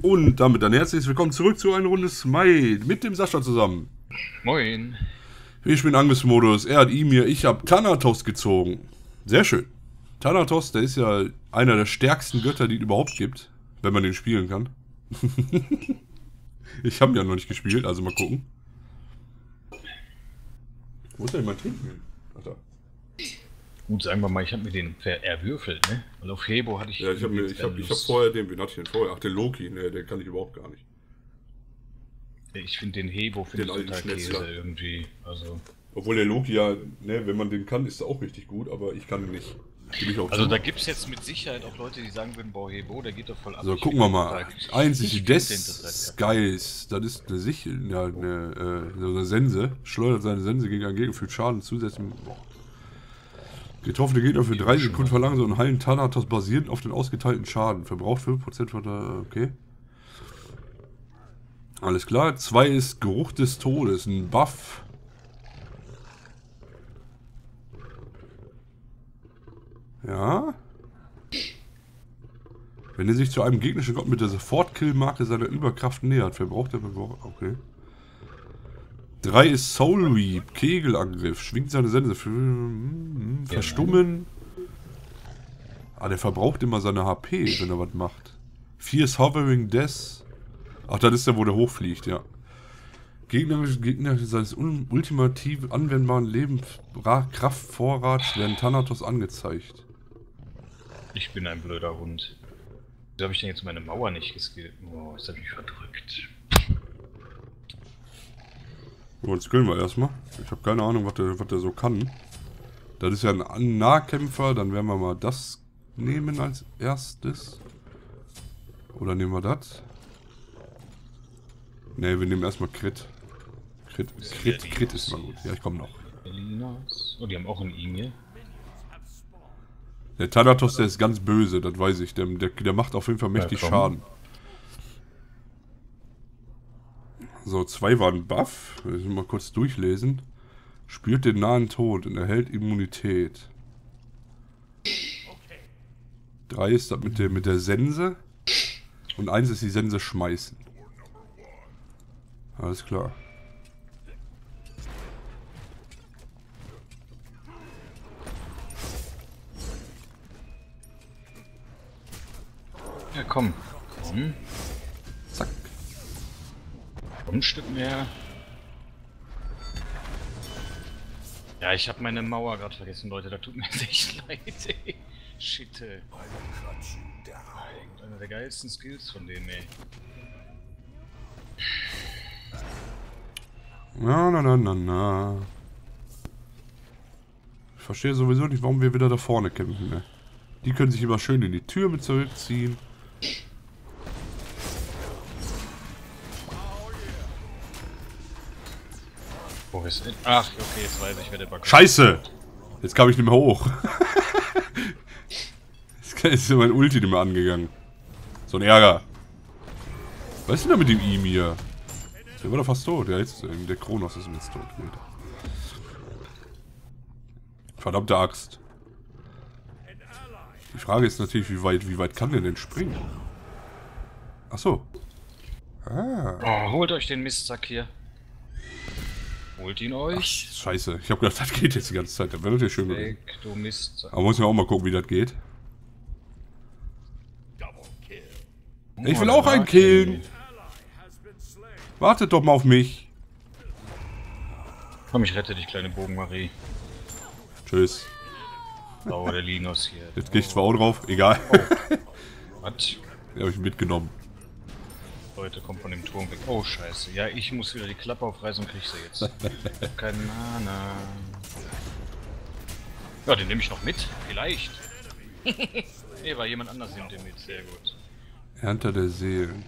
Und damit dann herzlich willkommen zurück zu einer Runde Smite mit dem Sascha zusammen. Moin. Ich bin Angriffsmodus, er hat Ymir, ich habe Thanatos gezogen. Sehr schön. Thanatos, der ist ja einer der stärksten Götter, die es überhaupt gibt, wenn man den spielen kann. Ich habe ihn ja noch nicht gespielt, also mal gucken. Wo ist denn mein Trinken? Ach da. Gut, sagen wir mal, ich habe mir den erwürfelt, ne? Weil auf Hebo hatte ich... Ja, ich hab vorher den, wen hatte ich denn vorher? Ach, den Loki, ne, den kann ich überhaupt gar nicht. Ich finde den Hebo, finde ich total Käse irgendwie, also... Obwohl der Loki ja, ne, wenn man den kann, ist er auch richtig gut, aber ich kann ihn nicht. Also da gibt es jetzt mit Sicherheit auch Leute, die sagen würden, boah, Hebo, der geht doch voll ab. So, gucken wir mal. Einzig des Skies, das ist eine Sichel, ja, so eine Sense. Schleudert seine Sense gegen einen Gegner, führt Schaden zusätzlich. Getroffene Gegner für 3 Sekunden verlangsamen und heilen Thanatos basierend auf den ausgeteilten Schaden. Verbraucht 5% von der... Okay. Alles klar. 2 ist Geruch des Todes, ein Buff. Ja. Wenn er sich zu einem gegnerischen Gott mit der Sofort-Kill-Marke seiner Überkraft nähert, verbraucht er... Okay. 3 ist Soul Reap, Kegelangriff, schwingt seine Sense für... verstummen. Ah, der verbraucht immer seine HP, wenn er was macht. 4 ist Hovering Death. Ach, das ist der, wo der hochfliegt, ja. Gegner seines ultimativ anwendbaren Lebenskraftvorrats werden Thanatos angezeigt. Ich bin ein blöder Hund. Wieso habe ich denn jetzt meine Mauer nicht geskillt? Oh, das hat mich verdrückt. So, jetzt skillen wir erstmal. Ich habe keine Ahnung, was der so kann. Das ist ja ein Nahkämpfer, dann werden wir mal das nehmen als erstes. Oder nehmen wir das? Ne, wir nehmen erstmal Crit. Crit ist mal gut. Ja, ich komme noch. Oh, die haben auch einen Ymir. Der Thanatos, der ist ganz böse, das weiß ich. Der macht auf jeden Fall mächtig Schaden. So, 2 waren Buff. Ich will mal kurz durchlesen. Spürt den nahen Tod und erhält Immunität. 3 ist das mit der Sense. Und 1 ist die Sense schmeißen. Alles klar. Ja, komm. Zack. Ein Stück mehr. Ja, ich habe meine Mauer gerade vergessen, Leute. Da tut mir echt leid, ey. Shit, ey. Einer der geilsten Skills von denen, ey. Na. Ich verstehe sowieso nicht, warum wir wieder da vorne kämpfen, ne? Die können sich immer schön in die Tür mit zurückziehen. Wo ist denn? Ach, okay, jetzt weiß ich, wer der Bug ist. Scheiße! Jetzt kam ich nicht mehr hoch. Jetzt ist mein Ulti nicht mehr angegangen. So ein Ärger. Was ist denn da mit dem Ymir? Der war doch fast tot. Ja, jetzt, der Kronos ist jetzt tot. Verdammte Axt. Die Frage ist natürlich, wie weit kann der denn springen? Ach so. Ah. Oh, holt euch den Mistsack hier. Holt ihn euch. Ach, scheiße. Ich habe gedacht, das geht jetzt die ganze Zeit. Das wäre natürlich schön gewesen. Weg, du Mistsack. Aber muss ich auch mal gucken, wie das geht. Ich will auch einen killen. Wartet doch mal auf mich. Komm, ich rette dich, kleine Bogenmarie. Tschüss. Sauer der Linus hier. Jetzt gehe ich zwar auch drauf, egal. Was? Den habe ich mitgenommen. Leute, kommt von dem Turm weg. Oh, scheiße. Ja, ich muss wieder die Klappe aufreißen und krieg sie jetzt. Keine Mana. Ja, den nehme ich noch mit. Vielleicht. Nee, war jemand anders nimmt den mit. Sehr gut. Ernte der Seelen.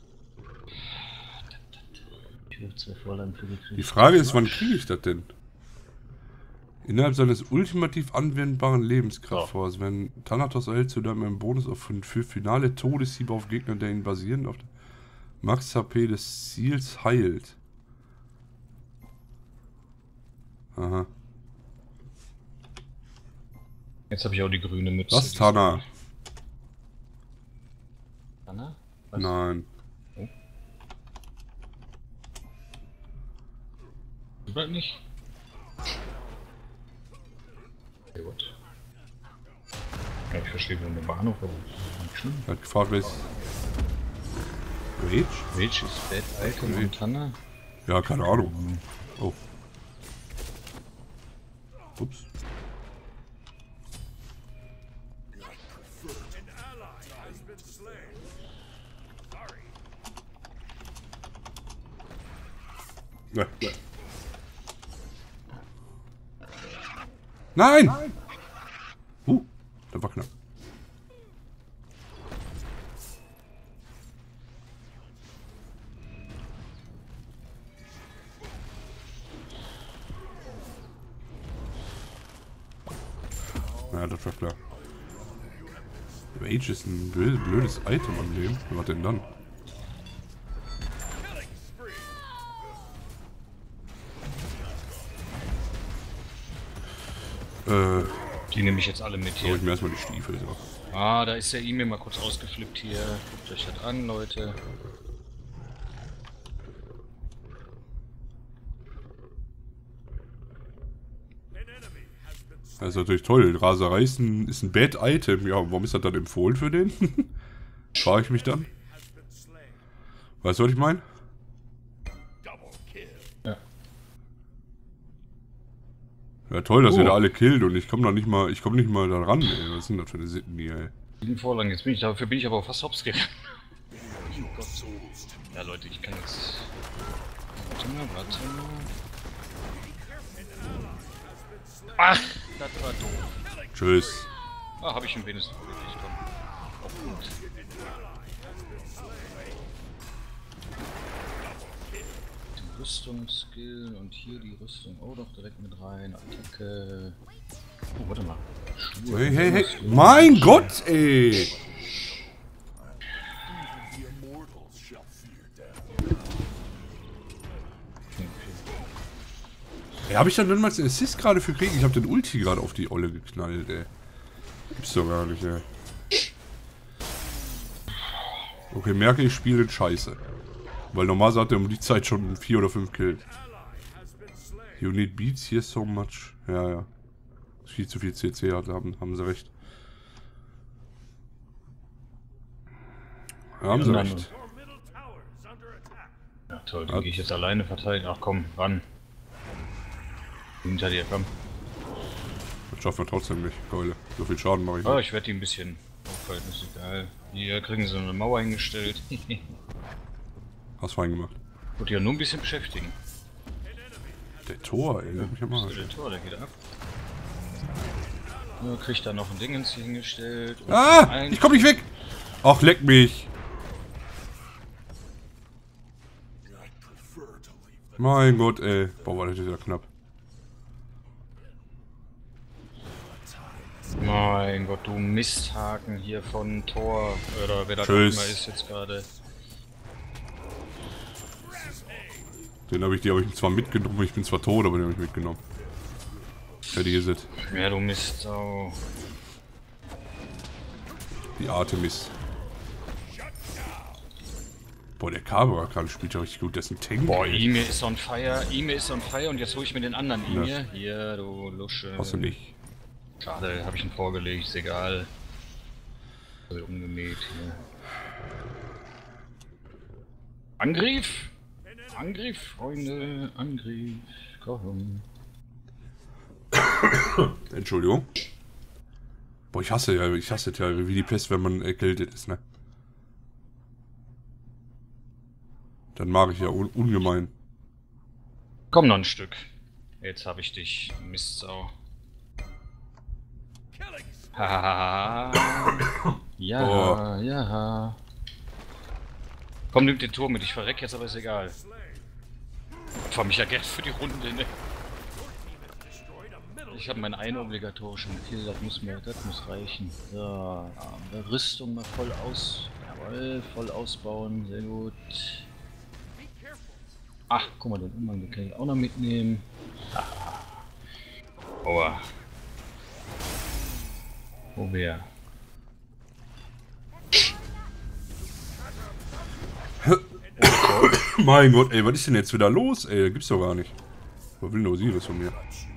Die Frage ist, wann kriege ich das denn? Innerhalb seines ultimativ anwendbaren Lebenskraftforts, wenn Thanatos erhält zu deinem Bonus für finale Todeshiebe auf Gegner, der ihn basierend auf der Max HP des Ziels heilt. Aha. Jetzt habe ich auch die grüne Mütze. Was, Tana? Tana? Was? Nein. oder nicht? Sehr gut. Ja, ich verstehe nur den Bahnhof, aber nicht schlimm. Er hat gefragt, wer ist. Rage? Rage ist Bad Icon Montana. Ja, keine Ahnung. Oh. Ups. Ja. Nein! Das war knapp. Ja, das war klar. Rage ist ein blödes Item am Leben. Was denn dann? Die nehme ich jetzt alle mit hier. Ich mir erstmal die Stiefel. So. Ah, da ist der E-Mail mal kurz ausgeflippt hier. Guckt euch das an, Leute. Das ist natürlich toll. Raserei ist ein Bad-Item. Ja, warum ist das dann empfohlen für den? Frage ich mich dann. Weißt du, was ich meine? Ja. Ja, toll, dass ihr da alle killt und ich komme nicht mal da ran, ey. Was sind das für eine Sitten hier, ey? 7 Vorlagen, jetzt bin ich, dafür bin ich aber auch fast hops gegangen. Ja, Leute, ich kann jetzt... Warte mal. Ach, das war doof. Tschüss. Ah, habe ich ihn wenigstens wirklich, komm. Auch gut. Den Rüstungsskill und hier die Rüstung auch noch direkt mit rein. Attacke. Oh, warte mal. Schuhe. Hey. Mein Gott, ey! Ja, habe ich dann mal den Assist gerade für gekriegt? Ich habe den Ulti gerade auf die Olle geknallt, ey. Gibt's doch gar nicht, ey. Okay, merke ich spiele den Scheiße. Weil normalerweise hat er um die Zeit schon 4 oder 5 Kills. You need beats here so much. Ja. Viel zu viel CC hat, haben sie recht. Ja, haben sie recht. Ja, toll, dann gehe ich jetzt alleine verteidigen. Ach komm, ran. Hinter dir, komm. Das schaffen wir trotzdem nicht, Keule. So viel Schaden mache ich nicht. Oh, ich werde die ein bisschen aufhalten, ist egal. Hier kriegen sie eine Mauer hingestellt. Hast fein gemacht. Wollte ja nur ein bisschen beschäftigen. Der Tor, ey, leck mich am Arsch. Der Tor, der geht ab. Nur kriegt da noch ein Dingens hingestellt. Ah! Ich komm nicht weg! Ach, leck mich! Mein Gott, ey. Boah, war das ja knapp. Mein Gott, du Misthaken hier von Tor. Oder wer da auch immer ist jetzt gerade. Den habe ich zwar mitgenommen, ich bin zwar tot, aber den habe ich mitgenommen. Fertig ist es. Ja, du Mistsau. Die Artemis. Boah, der Cabra spielt ja richtig gut, der ist ein Tank. Boah, Ime ist on fire, und jetzt hole ich mir den anderen Ime. Hier, du Lusche. Hast du nicht. Schade, habe ich ihn vorgelegt, ist egal. Umgemäht hier. Angriff! Angriff, Freunde, Angriff. Komm. Entschuldigung. Boah, ich hasse ja wie die Pest, wenn man erkältet ist, ne? Dann mag ich ja ungemein. Komm noch ein Stück. Jetzt habe ich dich, Mistsau. Hahaha. Ja, Boah. ja. Komm, nimm den Turm mit, ich verreck jetzt, aber ist egal. Opfer mich ja Geld für die Runde, ne? Ich habe meinen einen obligatorischen Kill, das muss reichen. So, Rüstung mal voll aus. Jawohl, voll ausbauen, sehr gut. Ach, guck mal, den Umhang kann ich auch noch mitnehmen. Aua. Wo wär? Mein Gott, ey, was ist denn jetzt wieder los, ey? Gibt's doch gar nicht. Was will der Osiris von mir?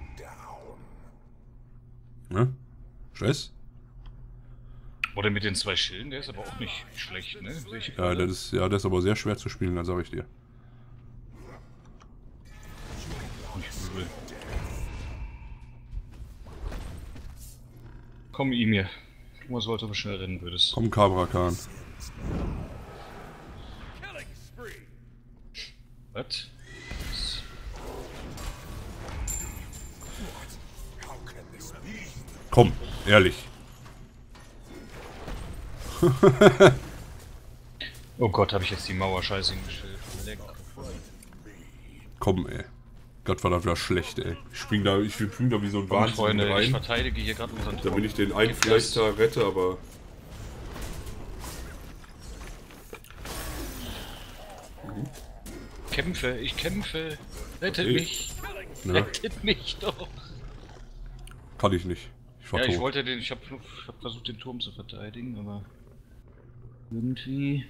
Ne? Stress? Oder mit den 2 Schilden, der ist aber auch nicht schlecht, ne? Sehe ich Ja, gerade. das ist aber sehr schwer zu spielen, das sag ich dir. Nicht übel. Komm, Emir. Du mal sollte aber schnell rennen würdest. Komm, Cabra Khan. Was? Komm, ehrlich. Oh Gott, habe ich jetzt die Mauer scheiße hingestellt. Leck. Komm, ey. Gott, war das wieder schlecht, ey. Ich spring da wie so ein Komm, Wahnsinn Freunde, ich rein, verteidige hier gerade unseren Turm. damit ich den einen vielleicht da rette, aber... Kämpfe, ich kämpfe. Rettet Okay. mich. Ja, Rettet mich doch. kann ich nicht. Ich war Ja, ich tot. wollte den, ich hab versucht den Turm zu verteidigen, aber irgendwie.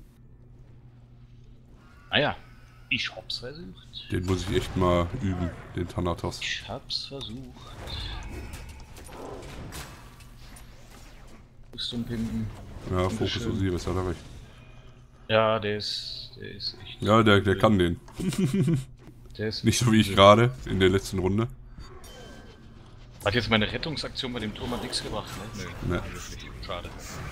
Naja, ich hab's versucht. Den muss ich echt mal üben, den Thanatos. Ich hab's versucht. Rüstung pimpen. Ja, Fokus Dankeschön. Osiris, hat er recht. Ja, der ist echt. Ja, der kann den. Der ist Nicht so wie ich gerade in der letzten Runde. Hat jetzt meine Rettungsaktion bei dem Turm hat nichts gebracht, ne? Nö, Ne. wirklich. Schade.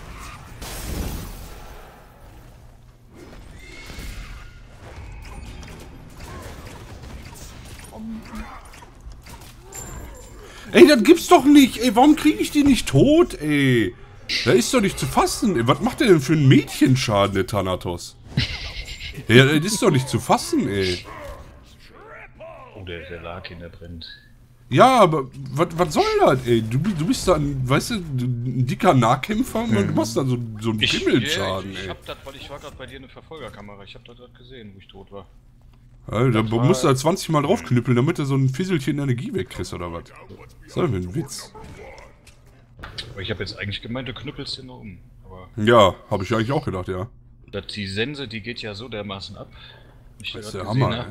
Ey, das gibt's doch nicht! Ey, warum kriege ich die nicht tot, ey? Da ist doch nicht zu fassen, ey. Was macht der denn für einen Mädchenschaden, der Thanatos? Ja, das ist doch nicht zu fassen, ey. Oh, der Larkin, der brennt. Ja, aber was soll das, ey? Du bist da ein, weißt du, ein dicker Nahkämpfer und du machst da so einen Pimmelschaden, ich ey. hab das, weil ich war gerade bei dir in der Verfolgerkamera. Ich hab das gerade gesehen, wo ich tot war. Ja, da das war- musst du da 20 Mal draufknüppeln, damit du so ein Fisselchen Energie wegkriegst, oder was? Was soll denn für ein Witz? Aber ich habe jetzt eigentlich gemeint, du knüppelst den nur um. Aber Ja, habe ich eigentlich auch gedacht, ja. die Sense, die geht ja so dermaßen ab. Ich Das ist grad der gesehen Hammer, hab.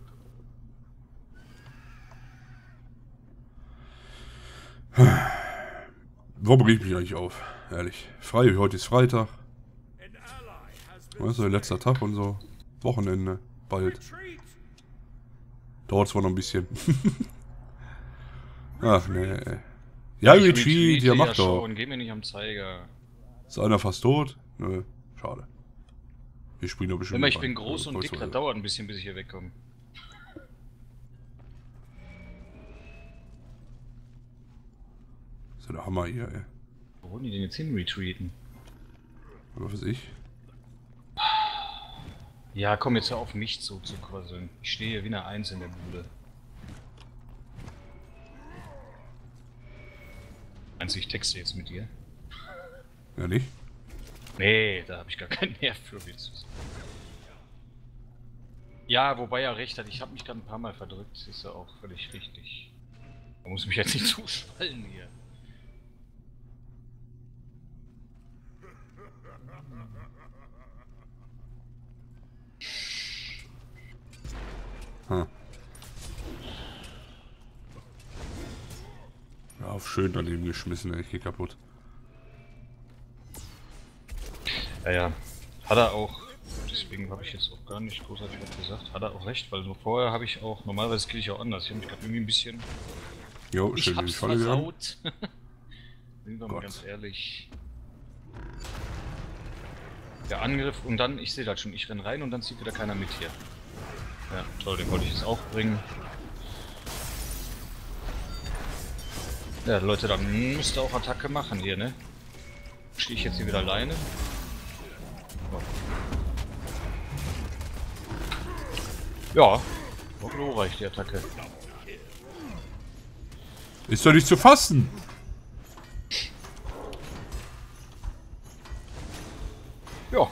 Warum reg ich mich eigentlich auf? Ehrlich. Frei, heute ist Freitag. Weißt du, letzter Tag und so. Wochenende. Bald. Dauert zwar noch ein bisschen. Ach nee. Ja, Ich Retreat, retweete ja mach doch. schon, geh mir nicht am Zeiger. Ist einer fast tot? Nö, schade. Wir spielen doch bestimmt. Immer, ich noch bin ein. groß und dick, das dauert ein bisschen, bis ich hier wegkomme. Das ist ja der Hammer hier, ey. Wo wollen die denn jetzt hin retreaten? Was weiß ich. Ja, komm jetzt hör auf mich zu quasseln. Ich stehe hier wie eine Eins in der Bude. Meinst du, ich texte jetzt mit dir? Ja, nicht? Nee, da habe ich gar keinen Nerv für, willst du sagen. Ja, wobei er recht hat, ich habe mich gerade ein paar Mal verdrückt, ist ja auch völlig richtig. Man muss mich jetzt nicht zuschallen hier. Hm. Ja, auf schön daneben geschmissen, ey. Ich geh kaputt. Ja, ja. Hat er auch. Deswegen habe ich jetzt auch gar nicht großartig was gesagt. Hat er auch recht, weil nur vorher habe ich auch. Normalerweise kriege ich auch anders. Ich habe mich gerade irgendwie ein bisschen. Jo, Ich schön in die hab's Falle gegangen. versaut. Sind wir mal Gott. ganz ehrlich. Der Angriff und dann, ich sehe das schon, ich renn rein und dann zieht wieder keiner mit hier. Ja, toll, den wollte ich jetzt auch bringen. Ja, Leute, dann müsst ihr auch Attacke machen hier, ne? Stehe ich jetzt hier wieder alleine? Ja, auch reicht die Attacke. Ist doch nicht zu fassen! Ja.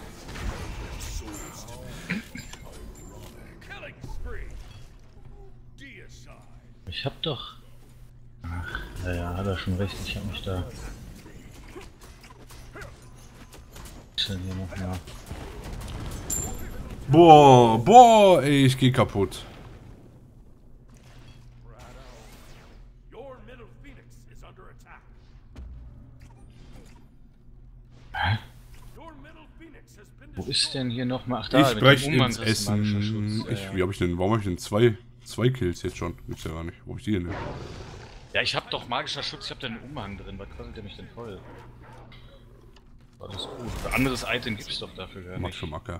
Ich hab doch... Ach, naja, hat er schon recht, ich hab mich da... Was ist denn hier noch mal? Boah, ey, ich geh kaputt. Hä? Wo ist denn hier nochmal? Ach da, Ich mit brech dem Umhang, ins das ist magischer Essen. Schutz. Wie hab ich denn, warum habe ich denn zwei Kills jetzt schon? Gibt's ja gar nicht. Wo hab ich die denn? Ja, ich hab doch magischer Schutz, ich hab da einen Umhang drin. Was quasselt der mich denn voll? Alles gut. Ein anderes Item gibt's doch dafür gar Mach nicht. schon Acker.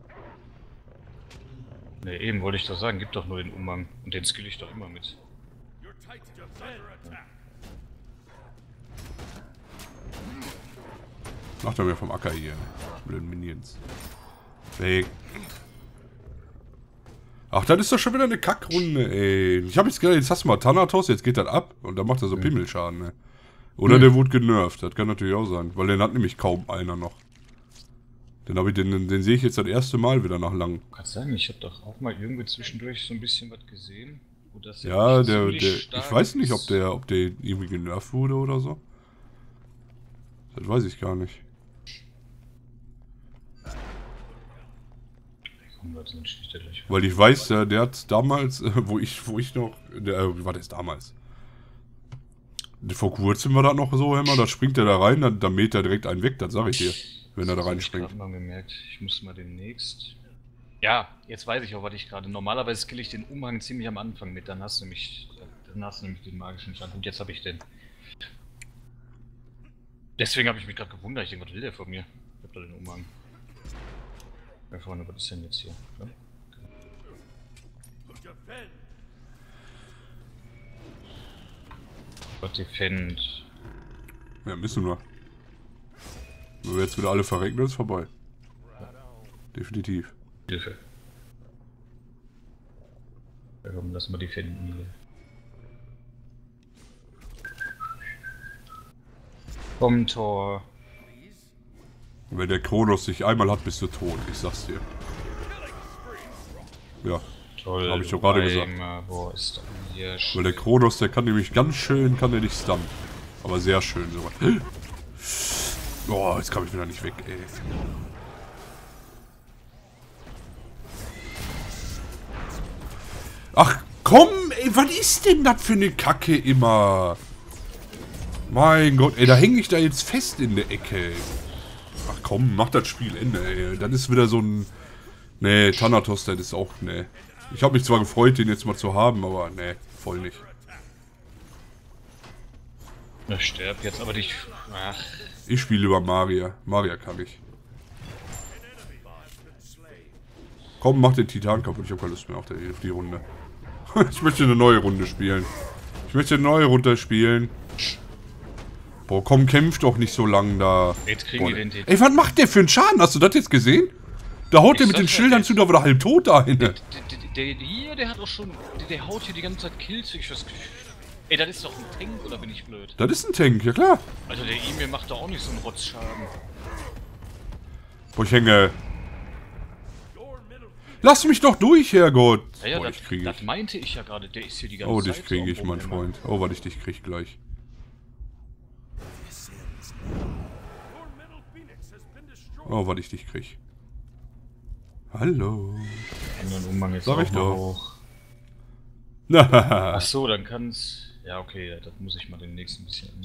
Ne, eben wollte ich doch sagen, gibt doch nur den Umhang. Und den skill ich doch immer mit. Macht er mir vom Acker hier. Mit den Minions. Weg. Ach, das ist doch schon wieder eine Kackrunde, ey. Ich hab jetzt gedacht, jetzt hast du mal Thanatos, jetzt geht das ab und dann macht er so Pimmelschaden, ne? Oder der wurde genervt, das kann natürlich auch sein. Weil den hat nämlich kaum einer noch. Den sehe ich jetzt das erste Mal wieder nach lang. Kann sein, ich hab doch auch mal irgendwo zwischendurch so ein bisschen was gesehen. Wo das Ja, echt ich ziemlich stark weiß nicht, ist. ob der irgendwie genervt wurde oder so. Das weiß ich gar nicht. Weil ich weiß, der hat damals, wo ich noch, wie war das damals? Vor kurzem war das noch so, immer, da springt er da rein, dann mäht er direkt einen weg, das sag ich dir, wenn er da reinspringt. Ich hab mal gemerkt, ich muss mal demnächst... Ja, jetzt weiß ich auch, was ich gerade... Normalerweise skill ich den Umhang ziemlich am Anfang mit, dann hast du nämlich den magischen Stand und jetzt habe ich den. Deswegen habe ich mich gerade gewundert, ich denke, was will der von mir? Ich hab da den Umhang. Ja, Freunde, was ist denn jetzt hier? Ja? Gott, Defend. Ja, müssen wir. Wenn wir jetzt wieder alle verrecken, dann ist vorbei. Definitiv. Hilfe. Ja, komm, lass mal defenden hier. Komm, Tor. Wenn der Kronos sich einmal hat, bist du tot, ich sag's dir. Ja, Toll. hab ich doch gerade gesagt. Wo ist hier? Weil der Kronos, der kann nämlich ganz schön, kann der nicht stunnen. Aber sehr schön sogar. Boah, jetzt kam ich wieder nicht weg, ey. Ach komm, ey, was ist denn das für eine Kacke immer? Mein Gott, ey, da hänge ich da jetzt fest in der Ecke. Ach komm, mach das Spiel Ende, ey. Dann ist wieder so ein... Nee, Thanatos, das ist auch... Nee. Ich habe mich zwar gefreut, den jetzt mal zu haben, aber nee, voll nicht. Na, sterb jetzt, aber dich... Ach. Ich spiele über Maria. Maria kann ich. Komm, mach den Titan kaputt. Ich habe keine Lust mehr auf die Runde. Ich möchte eine neue Runde spielen. Ich möchte eine neue Runde spielen. Boah, komm, kämpf doch nicht so lang da. Jetzt kriegen wir den Titan. Ey, was macht der für einen Schaden? Hast du das jetzt gesehen? Da haut der mit den Schildern zu, da war der halb tot da hin. Der hat auch schon... Der haut hier die ganze Zeit Kills. Ich weiß... Ey, das ist doch ein Tank, oder bin ich blöd? Das ist ein Tank, ja klar. Also der E-Mail macht da auch nicht so einen Rotzschaden. Boah, ich hänge. Lass mich doch durch, Herrgott. Ja, Boah, das meinte ich ja gerade. Der ist hier die ganze Oh, Zeit. dich kriege ich, so mein Freund. Oh, warte, ich dich krieg gleich. Oh, warte, ich dich krieg. Hallo. Sag ich doch. Ach so, dann kann's... Ja, okay, das muss ich mal demnächst ein bisschen...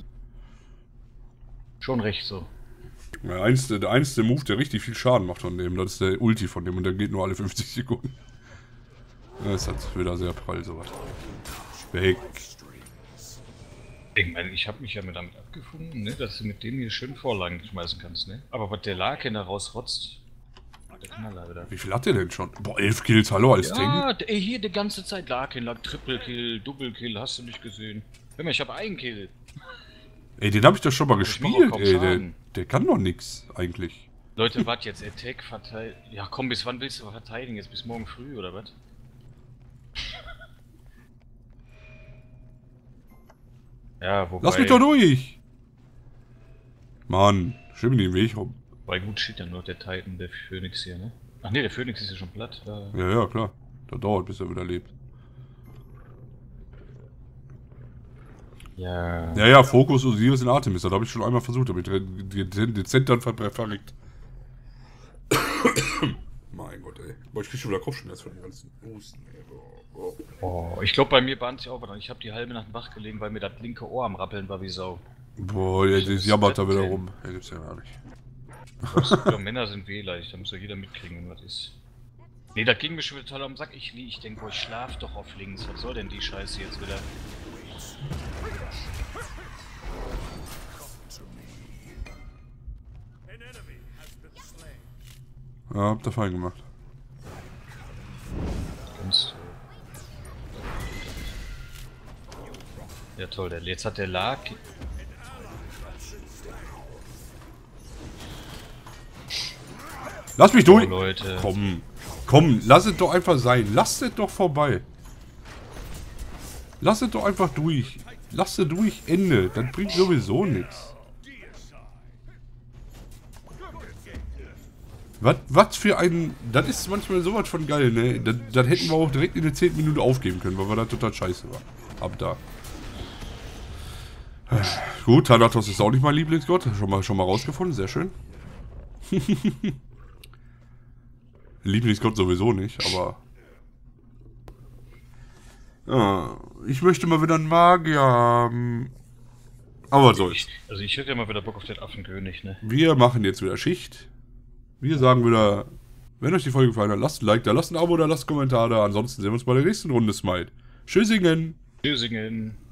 Schon recht so. Ja, der einzige Move, der richtig viel Schaden macht von dem, das ist der Ulti von dem und der geht nur alle 50 Sekunden. Das ist halt wieder sehr prall, sowas. Weg. Ich meine, ich habe mich ja damit abgefunden, ne, dass du mit dem hier schön Vorlagen schmeißen kannst, ne? Aber was der Larkin da rausrotzt, der Knaller wieder. Wie viel hat der denn schon? Boah, 11 Kills, hallo, als Tank? Ja, ey, hier die ganze Zeit Larkin lag Triple Kill, Double Kill, hast du nicht gesehen. Hör mal, ich habe einen Kill. Ey, den habe ich doch schon mal gespielt, ey, Schaden. der kann doch nix, eigentlich. Leute, warte jetzt, Attack, verteidigen. Ja komm, bis wann willst du verteidigen? Jetzt bis morgen früh, oder was? Ja, wobei... Lass mich doch durch! Mann, schieb mir den Weg rum. Weil gut steht ja nur der Titan, der Phoenix hier, ne? Ach ne, der Phoenix ist ja schon platt. Ja, klar. Das dauert, bis er wieder lebt. Ja. Ja, Fokus, Osiris und Artemis, das habe ich schon einmal versucht, aber dezent dann verrückt. Mein Gott, ey. Boah, ich krieg schon wieder Kopfschmerzen von den ganzen Husten, ey. Boah. Oh, ich glaube, bei mir bahnt sich auch was. Ich habe die halbe Nacht wach gelegen, weil mir das linke Ohr am Rappeln war wie Sau. Boah, jetzt jammert da wieder rum. Ja, gibt's ja gar nicht. Ja, Männer sind wehleidig, da muss ja jeder mitkriegen, wenn was ist. Nee, das ging mir schon wieder total am Sack. Ich denke, boah, ich schlaf doch auf links. Was soll denn die Scheiße jetzt wieder? Ja, habt ihr fein gemacht. Kommst du. Ja toll, jetzt hat der Lag. Lass mich durch! Oh, Leute. Komm, lass es doch einfach sein. Lass es doch vorbei. Lass es doch einfach durch. Lass es durch, Ende. Das bringt sowieso nichts. Was für ein... Das ist manchmal sowas von geil, ne? Das hätten wir auch direkt in der 10. Minute aufgeben können, weil wir da total scheiße war. Ab da. Gut, Thanatos ist auch nicht mein Lieblingsgott. Schon mal rausgefunden, sehr schön. Lieblingsgott sowieso nicht, aber... Ja, ich möchte mal wieder einen Magier haben. Aber was soll's. Also ich hätte ja mal wieder Bock auf den Affenkönig, ne? Wir machen jetzt wieder Schicht. Wir sagen wieder, wenn euch die Folge gefallen hat, lasst ein Like da, lasst ein Abo da, lasst einen Kommentar da. Ansonsten sehen wir uns bei der nächsten Runde Smite. Tschüssingen! Tschüssingen!